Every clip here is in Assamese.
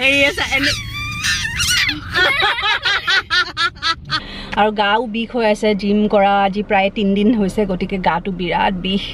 আৰু গাও বিষ হৈ আছে জিম কৰা আজি প্ৰায় 3 দিন হৈছে গতিকে গাটো বিৰাট বিষ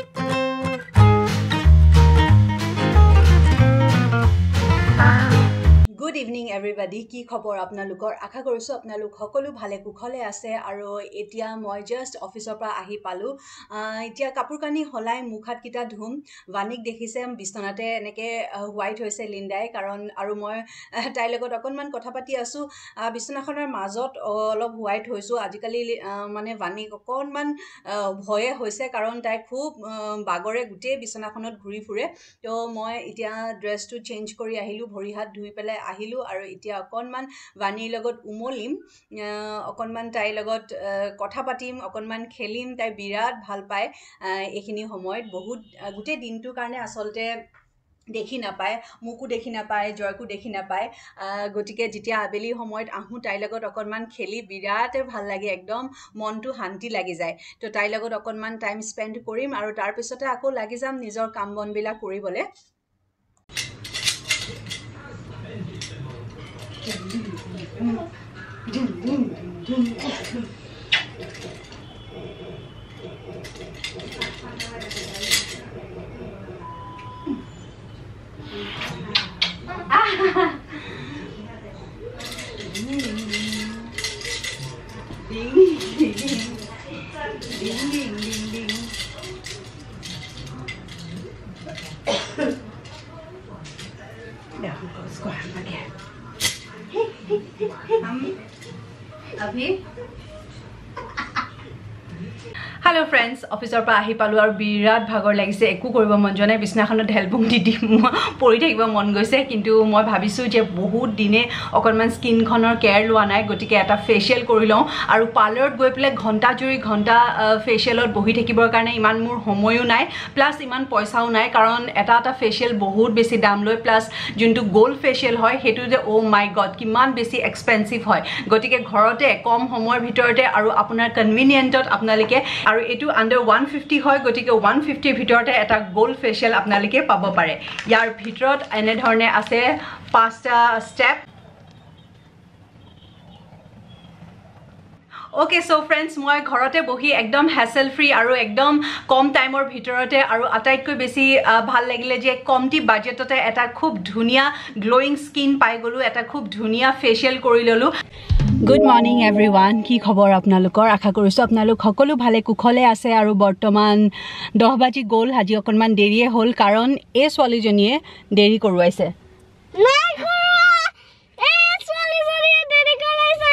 Good evening everybody কি খবৰ আপোনালোকৰ আশা কৰিছো আপোনালোক সকলো ভালে কুশলে আছে আৰু এতিয়া মই জাস্ট অফিচৰ পৰা আহি পালো এতিয়া কাপোৰ কানি হলাই মুখাত কিটা ধুম বানিক দেখিছে বিছনাতে এনেকে হোৱাইট হৈছে লিন্দাই কাৰণ আৰু মই তাইৰ লগত অকনমান কথা পাতি আছো বিছনাখনৰ মাজত অলপ হোৱাইট হৈছো আজিকালি মানে বানিক অকনমান ভয়ে হৈছে কাৰণ তাই খুব বাগৰে গুটে বিছনাখনত ঘূৰি ফুৰে তো মই এতিয়া ড্ৰেছটো চেঞ্জ কৰি আহিলো ভৰি হাত ধুই পেলাই আহিলো আৰু এতিয়া অকনমান বানিৰ লগত উমলিম অকনমান তাইৰ লগত কথা পাতিম অকনমান খেলিম তাই বিৰাট ভাল পায় এইখিনি সময়ত বহুত গুটে দিনটোৰ কাৰণে আসলতে দেখি নাপায় মুকু দেখি নাপায় জয়কু দেখি নাপায় গটিকে যেতিয়া আবেলি সময়ত আহু তাইৰ লগত অকনমান খেলি বিৰাট ভাল লাগে একদম মনটো শান্তি লাগি যায় তো তাইৰ লগত অকনমান টাইম স্পেন্ড কৰিম আৰু তাৰ পিছতে আকৌ লাগি যাম নিজৰ কাম বনবিলাক কৰিবলে Hello friends, officer pa ahi palu aru birat bhagor lagise ekku koribo mon jone bisnakhonot helbung didi pori thakibo mon goise kintu moi bhabisu je bahut dine okonman skin khonor care lua nai gotike eta facial korilong aru parlor goi pele ghonta juri ghonta facial ot bohi thakibor karone iman mur homoyu nai plus iman poisao nai karon eta facial bahut beshi dam loi plus juntu gold facial hoy hetu je oh my god kiman beshi expensive hoy gotike ghorote kom homor bhitorte aru apunar convenient ot apnalike আৰু এটু আন্ডাৰ 150 হয় গটিকে 150 ভিতৰতে এটা গোল্ড ফেশিয়াল আপোনালোকে পাব পাৰে ইয়াৰ ভিতৰত এনে ধৰণে আছে 5টা স্টেপ Okay so friends মই ঘৰতে বহি একদম হ্যাসেল ফ্ৰী আৰু একদম কম টাইমৰ ভিতৰতে আৰু আটাইতকৈ বেছি ভাল লাগিলে যে কমটি বাজেটতে এটা খুব ধুনিয়া গ্লোইং স্কিন পাই গলো এটা খুব ধুনিয়া ফেশিয়াল কৰি ললো Good morning everyone কি খবৰ আপোনালোকৰ আশা কৰিছো আপোনালোক সকলো ভালে কুশলে আছে আৰু বৰ্তমান 10 বাজি গল আজি অকনমান দেৰিয়ে হ'ল কাৰণ এই ছোৱালীজনীয়ে দেৰি কৰোৱাইছে নাই এই ছোৱালীজনীয়ে দেৰি কৰাইছে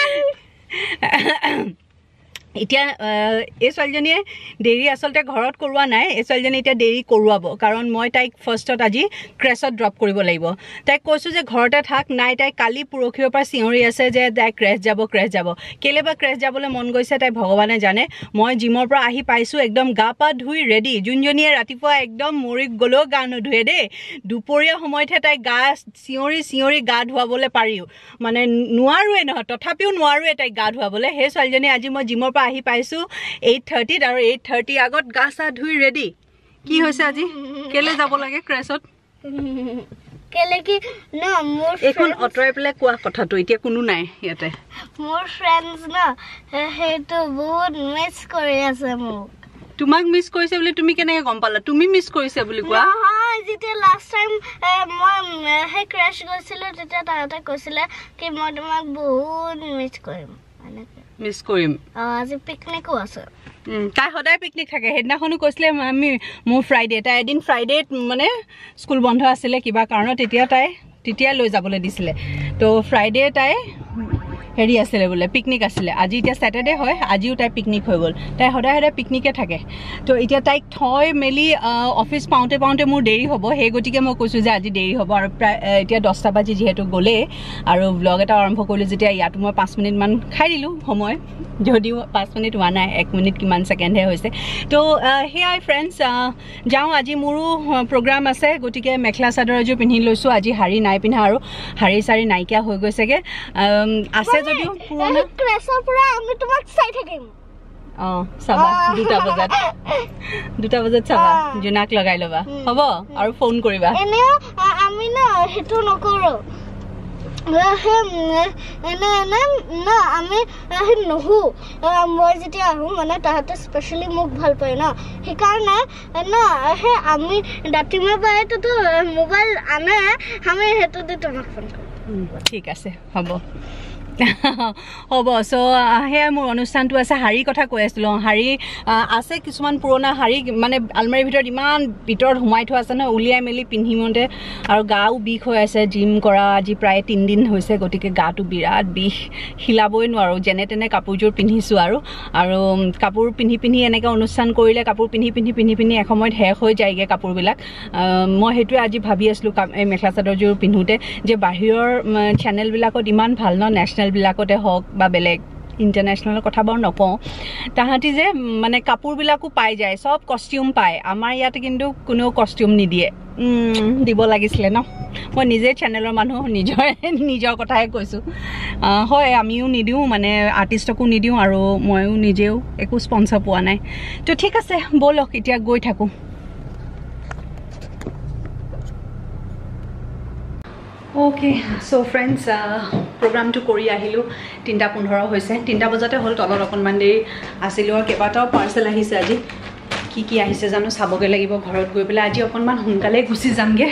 এতিয়া এই ছোৱালীজনীয়ে দেৰি আসলতে ঘৰত কৰোৱা নাই এই ছোৱালীজনী এতিয়া দেৰি কৰোৱাব কাৰণ মই তাইক ফাৰ্ষ্টত আজি ক্ৰেছত ড্ৰপ কৰিব লাগিব তাইক কৈছো যে ঘৰতে থাক নাই তাই কালি পুৰখিৰ পৰা সিঁহৰি আছে যে তাই ক্ৰেছ যাব কেলেবা ক্ৰেছ যাবলৈ মন গৈছে তাই ভগৱানে জানে মই জিমৰ পৰা আহি পাইছো একদম গা পা ধুই ৰেডি জুনজনীয়ে ৰাতিপুৱা একদম মৰি গলো গা নুধুৱে দে দুপৰীয়া সময়তে তাই গা সিঁহৰি গা ধুৱাবলৈ পাৰিও মানে নোৱাৰোৱে নহয় তথাপিও নোৱাৰোৱে তাই গা ধুৱাবলৈ সেই ছোৱালীজনী আজি মই জিমৰ পৰা আহি পাইছো 8:30 আৰু 8:30 আগত গা সা ধুই ৰেডি কি হৈছে আজি কেলে যাব লাগে ক্ৰেছত কেলে কি না মোৰ এখন অটৰাই পেলে কোৱা কথাটো এতিয়া কোনো নাই ইয়াতে মোৰ ফ্ৰেন্ডস না হেটো বহুত মিস কৰি আছে মোক তোমাক মিস কৰিছে বুলি তুমি কেনেকৈ গম পালা তুমি মিস কৰিছে বুলি কোৱা নহয় যেতে লাস্ট টাইম মই হে ক্ৰাশ গৈছিল তেতিয়া তাতে কৈছিল কি মই তোমাক বহুত মিস কৰিম মিস কৰিম আজি পিকনিকো আছে তাই সদায় পিকনিক থাকে হেদিনাখনো কৈছিলে আমি মোৰ ফ্ৰাইডে তাই এদিন ফ্ৰাইডে মানে স্কুল বন্ধ আছিল কিবা কাৰণত তেতিয়া লৈ যাবলৈ দিছিলে তো ফ্ৰাইডে তাই হেৰি আছিল বোলে পিকনিক আছিল আজি এতিয়া স্যাটাৰডে হয় আজিও তাই পিকনিক হৈ গল তাই সদায় পিকনিকে থাকে তো এতিয়া তাইক থৈ মেলি অফিস পাওঁতে মোৰ দেৰি হ'ব হে গটিকে মই কৈছো যে আজি দেৰি হ'ব আৰু এতিয়া 10টা বাজি যেহেতু গলে আৰু ব্লগ এটা আৰম্ভ কৰিলো যেতিয়া ইয়াত মই 5 মিনিট মান খাই দিলো সময় যদিও 5 মিনিট হোৱা নাই 1 মিনিট কিমান সেকেন্ডহে হৈছে তো হেয়াই ফ্ৰেন্ডস যাও আজি মোৰো প্ৰগ্ৰাম আছে গটিকে মেখলা চাদৰ এযোৰ পিন্ধি লৈছো আজি হাৰি নাই পিন্ধা আৰু হাৰি সাৰি নাইকিয়া হৈ গৈছেগে আছে যদিও পুৰণা ক্ৰেছৰ পৰা আমি তোমাক চাই থাকিম চাবা 2টা বজাত চাবা জোনাক লগাই লবা হ'ব আৰু ফোন কৰিবা এনেও আমি না হেতু নকৰো আমি নহু মই যেতিয়া আহোঁ মানে তাহাঁতে স্পেচিয়েলি মোক ভাল পায় ন সেইকাৰণে আমি ৰাতিপুৱা পাইতো মোবাইল আনে আমি সেইটো দি তোমাক ফোন কৰিম ঠিক আছে হ'ব হ'ব সো সেয়া মোৰ অনুষ্ঠানটো আছে শাৰী কথা কৈ আছিলোঁ শাৰী আছে কিছুমান পুৰণা শাৰী মানে আলমাৰীৰ ভিতৰত ইমান ভিতৰত সোমাই থোৱা আছে ন উলিয়াই মেলি পিন্ধিমতে আৰু গাও বিষ হৈ আছে জিম কৰা আজি প্ৰায় 3 দিন হৈছে গতিকে গাটো বিৰাট বিষ হিলাবই নোৱাৰোঁ যেনে তেনে কাপোৰযোৰ পিন্ধিছোঁ আৰু কাপোৰ পিন্ধি এনেকৈ অনুষ্ঠান কৰিলে কাপোৰ পিন্ধি এসময়ত শেষ হৈ যায়গৈ কাপোৰবিলাক মই সেইটোৱে আজি ভাবি আছিলোঁ এই মেখেলা চাদৰযোৰ পিন্ধোতে যে বাহিৰৰ চেনেলবিলাকত ইমান ভাল ন নেশ্যনেল বিলাকতে হওক বা বেলেগ ইণ্টাৰনেশ্যনেলৰ কথা বাৰু নকওঁ তাহাঁতি যে মানে কাপোৰবিলাকো পাই যায় চব কষ্টিউম পায় আমাৰ ইয়াতে কিন্তু কোনেও কষ্টিউম নিদিয়ে দিব লাগিছিলে ন মই নিজে চেনেলৰ মানুহ নিজৰ কথাই কৈছোঁ হয় আমিও নিদিওঁ মানে আৰ্টিষ্টকো নিদিওঁ আৰু ময়ো নিজেও একো স্পন্সৰ পোৱা নাই তো ঠিক আছে ব'লক এতিয়া গৈ থাকোঁ ओके सो फ्रेंड्स प्रोग्राम तो करी आहिलो 3:15 হৈছে 3টা বজাতে হল তলত অকনমান দেৰি আছিল আৰু কেবাটাও পাৰ্সেল আহিছে আজি কি আহিছে জানো চাবগে লাগিব ঘৰত গৈ পেলাই আজি অকনমান সোনকালে গুছি যামগে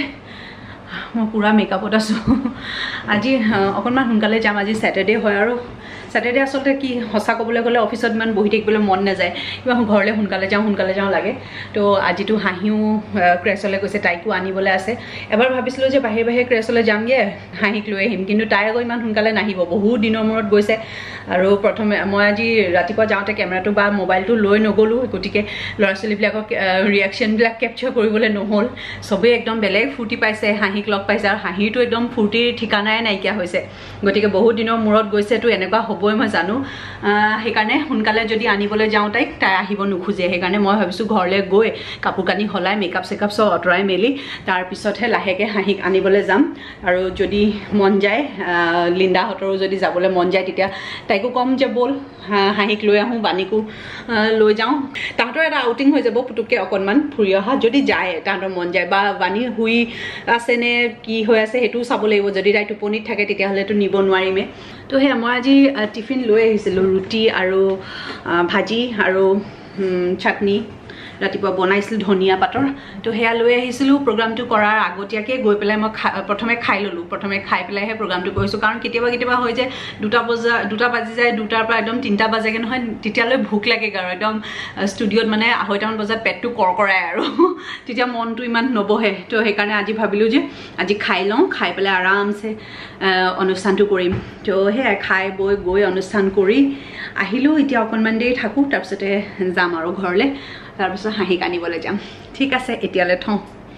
মই পুৰা মেকআপত আছো আজি অকনমান সোনকালে যাম আজি স্যাটাৰডে হয় আৰু স্যাটাৰডে আসলতে কি হসা কবলে গলে অফিসত মান বহি থাকিবলৈ মন না যায় কিবা ঘৰলে সোনকালে যাওঁ লাগে তো আজি তো হাঁহিও ক্ৰেছলে গৈছে তাইকো আনিবলৈ আছে এবাৰ ভাবিছিলো যে বাহিৰ ক্ৰেছলে যামগে হাঁহিক লৈ আহিম কিন্তু তাই আগৈ ইমান সোনকালে নাহিব বহুত দিনৰ মূৰত গৈছে আৰু প্ৰথমে মই আজি ৰাতিপুৱা যাওঁতে কেমেৰাটো বা মোবাইলটো লৈ নগলো গতিকে লৰাছলিবিলাকক ৰিঅ্যাকশন বিলাক ক্যাপচাৰ কৰিবলৈ নহল সবে একদম বেলেগ ফুটি পাইছে হাঁহিক লগ পাইছে আৰু হাঁহিটো একদম ফুটিৰ ঠিকানাই নাইকিয়া হৈছে গতিকে বহুত দিনৰ মূৰত গৈছে তো এনেকুৱা হবই মই জানো সেইকাৰণে সোনকালে যদি আনিবলৈ যাওঁ তাই আহিব নোখোজে সেইকাৰণে মই ভাবিছো ঘৰলে গৈ কাপোৰ কানি হলাই মেকআপ সেকআপ সব অতৰাই মেলি তাৰ পিছতহে লাহেকে হাঁহিক আনিবলৈ যাম আৰু যদি মন যায় লিন্দা হতৰো যদি যাবলৈ মন যায় তেতিয়া তাইকো কম যে বল হাঁহিক লৈ আহোঁ বানিকো লৈ যাওঁ তাহাঁতৰ এটা আউটিং হৈ যাব পুতুককে অকনমান ফুৰি অহা যদি যায় তাহাঁতৰ মন যায় বা বানি হুই আছে নে কি হৈ আছে হেতু চাব লাগিব যদি তাই টোপনিত থাকে তেতিয়া হলেতো নিব নোৱাৰিমে তো হে মই আজি টিফিন লৈ আহিছিলোঁ ৰুটি আৰু ভাজি আৰু চাটনি ৰাতিপুৱা বনাইছিল ধনিয়া পাতৰ তো হেয়া লৈ আহিছিলোঁ প্ৰগ্ৰামটো কৰাৰ আগতীয়াকৈ গৈ পেলাই মই প্ৰথমে খাই ললোঁ প্ৰথমে খাই পেলাইহে প্ৰগ্ৰামটো কৰিছোঁ কাৰণ কেতিয়াবা হয় যে 2টা বাজি যায় 2টাৰ পৰা একদম 3টা বাজেগে নহয় তেতিয়ালৈ ভোক লাগে আৰু একদম ষ্টুডিঅ'ত মানে 2:30 বজাত পেটটো কৰকৰাই আৰু তেতিয়া মনটো ইমান নবহে তো সেইকাৰণে আজি ভাবিলোঁ যে আজি খাই লওঁ খাই পেলাই আৰামছে অনুষ্ঠানটো কৰিম তো সেয়াই খাই বৈ গৈ অনুষ্ঠান কৰি আহিলোঁ এতিয়া অকণমান দেৰি থাকোঁ তাৰপিছতে যাম আৰু ঘৰলৈ তাৰপিছত হাঁহিক আনিবলৈ যাম ঠিক আছে এতিয়ালৈ থওঁ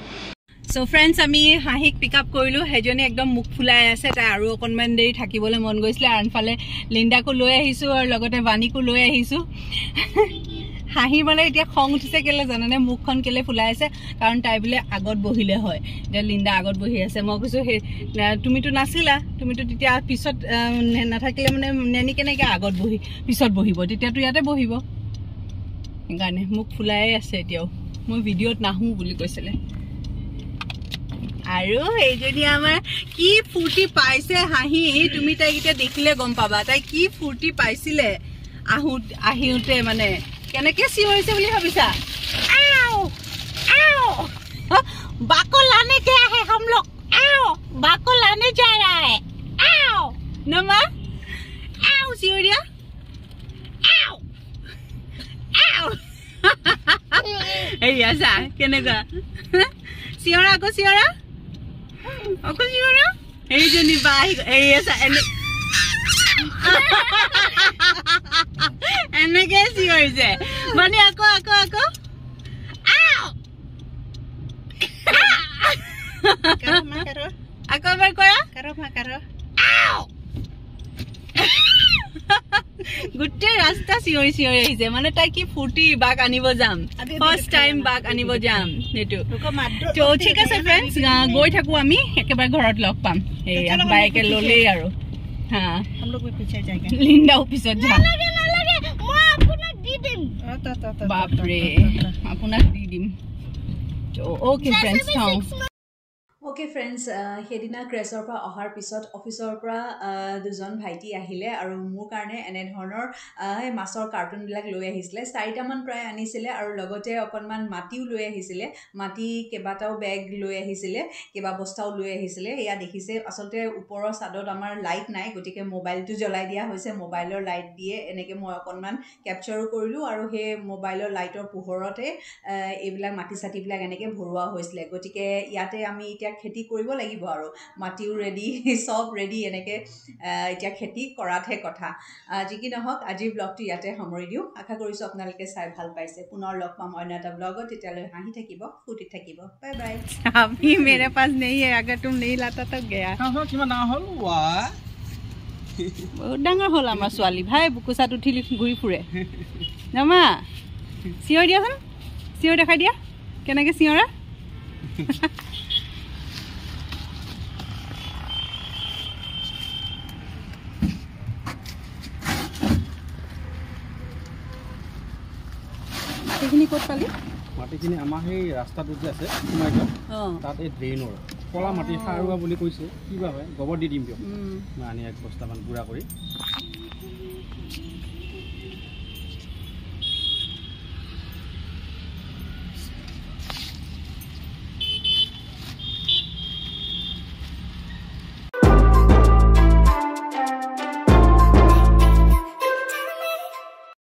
সো ফ্ৰেন্ডস আমি হাঁহিক পিক আপ কৰিলোঁ হেজনে একদম মুখ ফুলাই আছে তাই আৰু অকণমান দেৰি থাকিবলৈ মন গৈছিলে আনফালে লিন্দাকো লৈ আহিছোঁ আৰু লগতে বানিকো লৈ আহিছোঁ হাঁহি মানে এতিয়া খং উঠিছে কেলে জানানে মুখখন কেলে ফুলাই আছে কাৰণ তাই বোলে আগত বহিলে হয় যে লিন্দা আগত বহি আছে মই কৈছোঁ তুমিতো নাছিলা তুমিতো তেতিয়া পিছত নাথাকিলে মানে নেনি কেনেকৈ আগত বহি পিছত বহিব তেতিয়াতো ইয়াতে বহিব সেইকাৰণে মুখ ফুলাই আছে এতিয়াও মই ভিডিঅ'ত নাহোঁ বুলি কৈছিলে আৰু এইজনী আমাৰ কি ফুৰ্তি পাইছে হাঁহি তুমি তাইক এতিয়া দেখিলে গম পাবা তাই কি ফুৰ্তি পাইছিলে আহিওঁতে মানে কেনেকৈ চিঞৰিছে বুলি ভাবিছা आओ आओ बाको लाने गया है हम लोग आओ बाको लाने जा रहा है आओ नमा आओ सियोरिया आओ आओ এই আছা কেনেকা সিয়ৰা আকৌ সিয়ৰা এইজনী বা এই আছা এনেকে চিঞৰিছে মানে আকৌ আকৌ এবাৰ কৰা গোটেই ৰাস্তা চিঞৰি আহিছে মানে তাই কি ফুৰ্তি বাক আনিব যাম ফাৰ্ষ্ট টাইম বাক আনিব যাম সেইটো তো ঠিক আছে ফ্ৰেণ্ডছ গৈ থাকো আমি একেবাৰে ঘৰত লগ পাম এই বাইকে ললেই আৰু হা লিন্দাও পিছত যাম আপোনাক দি দিম বাপৰে আপোনাক দি দিম ওকে ফ্ৰেণ্ডছ চাওঁ ओके फ्रेंड्स हेदिना क्रेसर पर अहार पिছত ऑफिसर पर दुजन भाइटी आहिले आरो मोर कारणे एने धৰণৰ माছৰ कार्टून বিলাক লৈ আহিছিলে 4টা মান প্ৰায় আনিছিলে আৰু লগতে অকনমান মাটিও লৈ আহিছিলে মাটি কেবাটাও বেগ লৈ আহিছিলে কেবা বস্তাও লৈ আহিছিলে ইয়া দেখিছে আসলতে ওপৰৰ সাদত আমাৰ লাইট নাই গটিকে মোবাইলটো জ্বলাই দিয়া হৈছে মোবাইলৰ লাইট দিয়ে এনেকে মই অকনমান ক্যাপচাৰো কৰিলো আৰু হে মোবাইলৰ লাইটৰ পোহৰতে এইবিলাক মাটি সাটি বিলাক এনেকে ভৰুৱা হৈছিলে গটিকে ইয়াতে আমি এতিয়া খেতি কৰিব লাগিব আৰু মাটিও ৰেডি সব ৰেডি এনেকে এতিয়া খেতি কৰাতহে কথা যি কি নহক আজি ব্লগটো ইয়াতে সামৰি দিও আশা কৰিছো আপোনালোকে চাই ভাল পাইছে পুনৰ লগ পাম অন্য এটা ব্লগত তেতিয়ালৈ হাঁহি থাকিব ফুটি থাকিব বাই বাই अभी मेरे पास नहीं है अगर तुम नहीं लाता तो गया কিমান ডাঙৰ হল ৱা বহুত ডাঙৰ হল আমাৰ ছোৱালী ভাই বুকুচাত উঠিলি ঘুৰি ফুৰে নামা সিয়ৰ দিয়াচোন সিয়ৰ দেখাই দিয়া কেনেকে সিয়ৰা মাটিখিনি ক'ত পালি মাটিখিনি আমাৰ সেই ৰাস্তাটো যে আছে সোমাই যোৱা তাত এই ড্ৰেইনৰ কলা মাটি সাৰুৱা বুলি কৈছে কিবা হয় গোবৰ দি দিম দিয়ক মই আনি এক বস্তামান গুড়া কৰি